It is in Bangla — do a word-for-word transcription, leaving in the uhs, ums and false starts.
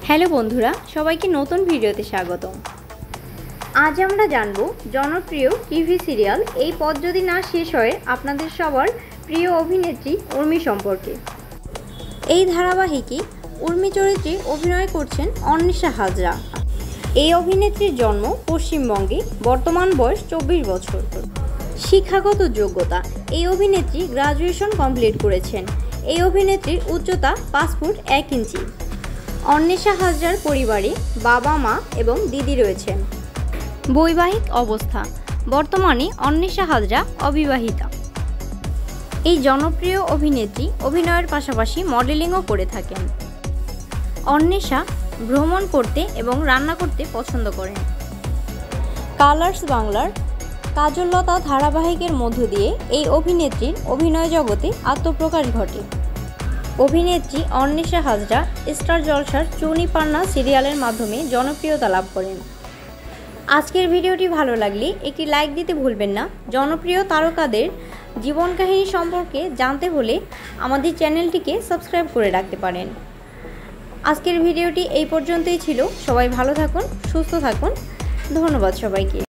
হ্যালো বন্ধুরা, সবাইকে নতুন ভিডিওতে স্বাগতম। আজ আমরা জানব জনপ্রিয় টিভি সিরিয়াল এই পথ যদি না শেষ হয় আপনাদের সবার প্রিয় অভিনেত্রী উর্মি সম্পর্কে। এই ধারাবাহিকে উর্মি চরিত্রে অভিনয় করছেন অন্নেশা হাজরা। এই অভিনেত্রীর জন্ম পশ্চিমবঙ্গে, বর্তমান বয়স চব্বিশ বছর। শিক্ষাগত যোগ্যতা, এই অভিনেত্রী গ্রাজুয়েশন কমপ্লিট করেছেন। এই অভিনেত্রীর উচ্চতা পাঁচ ফুট এক ইঞ্চি। অন্নেশা হাজরার পরিবারে বাবা, মা এবং দিদি রয়েছেন। বৈবাহিক অবস্থা, বর্তমানে অন্নেশা হাজরা অবিবাহিতা। এই জনপ্রিয় অভিনেত্রী অভিনয়ের পাশাপাশি মডেলিংও করে থাকেন। অন্নেশা ভ্রমণ করতে এবং রান্না করতে পছন্দ করেন। কালার্স বাংলার কাজললতা ধারাবাহিকের মধ্য দিয়ে এই অভিনেত্রীর অভিনয় জগতে আত্মপ্রকাশ ঘটে। অভিনেত্রী অন্নেশা হাজরা স্টার জলসার চুনি পান্না সিরিয়ালের মাধ্যমে জনপ্রিয়তা লাভ করেন। আজকের ভিডিওটি ভালো লাগলে একটি লাইক দিতে ভুলবেন না। জনপ্রিয় তারকাদের জীবন কাহিনী সম্পর্কে জানতে হলে আমাদের চ্যানেলটিকে সাবস্ক্রাইব করে রাখতে পারেন। আজকের ভিডিওটি এই পর্যন্তই ছিল। সবাই ভালো থাকুন, সুস্থ থাকুন। ধন্যবাদ সবাইকে।